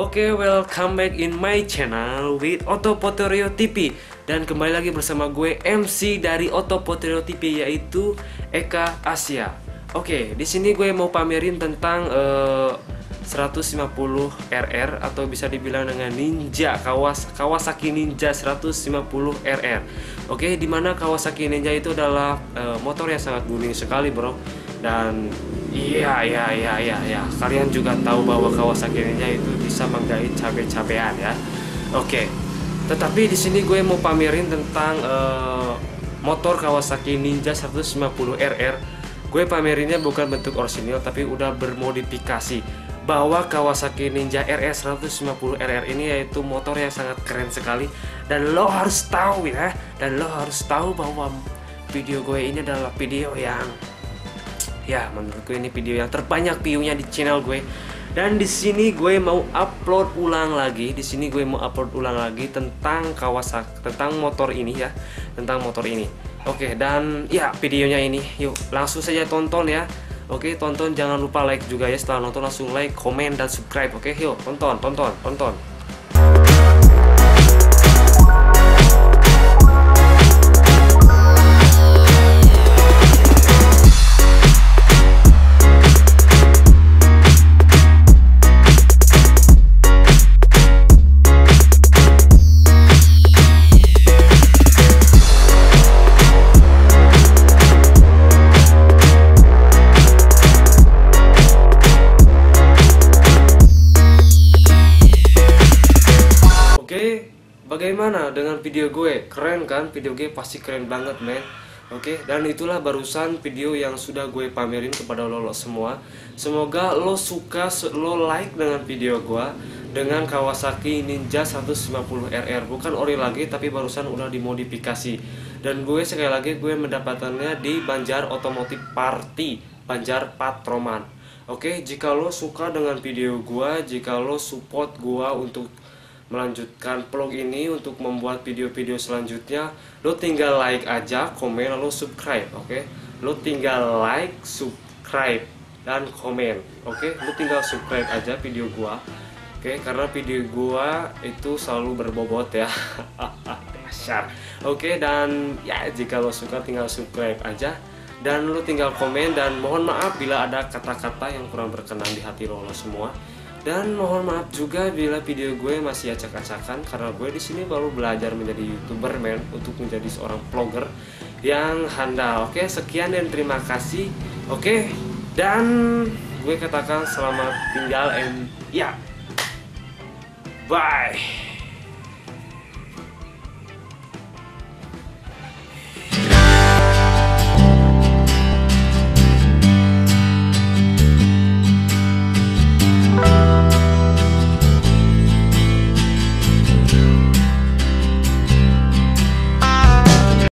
Oke, welcome back in my channel with Otopotrio TV. Dan kembali lagi bersama gue MC dari Otopotrio TV, yaitu Eka Asia. Oke, di sini gue mau pamerin tentang 150 RR atau bisa dibilang dengan Ninja Kawasaki Ninja 150 RR. Oke, dimana Kawasaki Ninja itu adalah motor yang sangat booming sekali, bro. Dan iya, kalian juga tahu bahwa Kawasaki Ninja itu bisa menggait cabe-cabean ya. Oke. Tetapi di sini gue mau pamerin tentang motor Kawasaki Ninja 150 RR. Gue pamerinnya bukan bentuk orisinil tapi udah bermodifikasi. Bahwa Kawasaki Ninja RR 150 RR ini yaitu motor yang sangat keren sekali, dan lo harus tahu ya, dan lo harus tahu bahwa video gue ini adalah video yang menurut gue ini video yang terbanyak view-nya di channel gue. Dan di sini gue mau upload ulang lagi. Tentang Kawasaki, tentang motor ini ya, tentang motor ini. Oke, dan ya videonya ini yuk langsung saja tonton ya. Oke, tonton, jangan lupa like juga ya. Setelah nonton langsung like, komen, dan subscribe. Oke, yuk tonton. Bagaimana dengan video gue? Keren kan? Video gue pasti keren banget, men. Oke, dan itulah barusan video yang sudah gue pamerin kepada lo semua. Semoga lo suka, lo like dengan video gue dengan Kawasaki Ninja 150 RR. Bukan ori lagi, tapi barusan udah dimodifikasi. Dan gue sekali lagi gue mendapatkannya di Banjar Automotive Party, Banjar Patroman. Oke, jika lo suka dengan video gue, jika lo support gue untuk melanjutkan vlog ini, untuk membuat video-video selanjutnya, lo tinggal like aja, komen, lalu subscribe. Oke, lo tinggal like, subscribe, dan komen. Oke, lo tinggal subscribe aja video gua. Oke, karena video gua itu selalu berbobot ya. Dasar. Oke, dan ya jika lo suka tinggal subscribe aja, dan lo tinggal komen, dan mohon maaf bila ada kata-kata yang kurang berkenan di hati lo semua. Dan mohon maaf juga bila video gue masih acak-acakan, karena gue di sini baru belajar menjadi YouTuber, men, untuk menjadi seorang vlogger yang handal. Oke, sekian dan terima kasih. Oke, dan gue katakan selamat tinggal and ya, bye.